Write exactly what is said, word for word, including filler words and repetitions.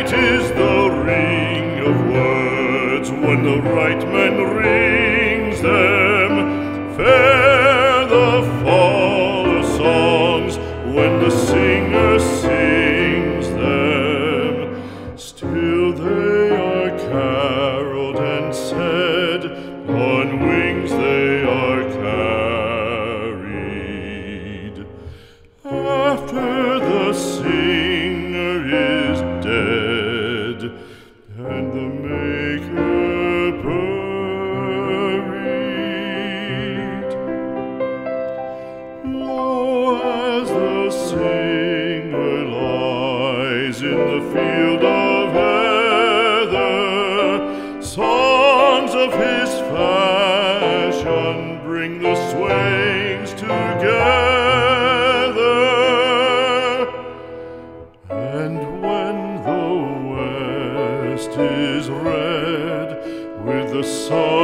Sweet is the ring of words when the right man rings them. Fair the fall of songs when the singer sings them. Still they are caroled and said, on wings they are carried. After the singer is dead and the maker buried, lo, as the singer lies in the field of heather, songs of his fashion bring the swains together. And when the west is red with the sun